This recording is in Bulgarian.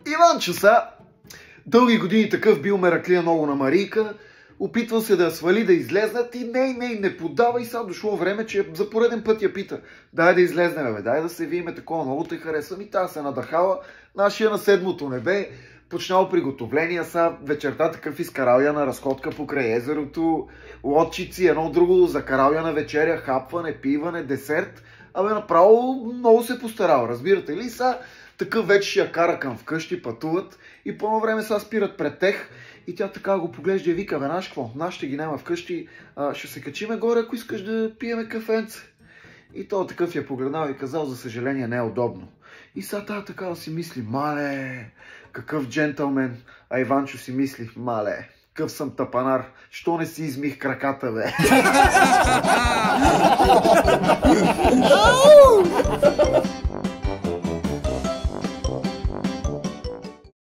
Иванчо са, дълги години такъв бил мераклия много на Марийка, опитвал се да я свали, да излезнат и не подава и сега дошло време, че за пореден път я пита. Дай да излезнем, бе, дай да се видиме такова, много те харесвам и тя се надъхала. Нашия на седмото небе, почнал приготовления, са вечерта такъв изкарал я на разходка покрай езерото, лодчици, едно друго, закарал я на вечеря, хапване, пиване, десерт. Абе, направо много се постарал, разбирате ли? Са такъв вече ще я кара към вкъщи, пътуват и по едно време са спират пред тех и тя така го поглежда и вика, бе, знаеш какво, нас ще ги няма вкъщи, ще се качиме горе, ако искаш да пиеме кафенце. И той такъв я погледнал и казал, за съжаление не е удобно. И сега тая така си мисли, мале, какъв джентълмен, а Иванчо си мисли, мале, какъв съм тапанар, що не си измих краката, бе.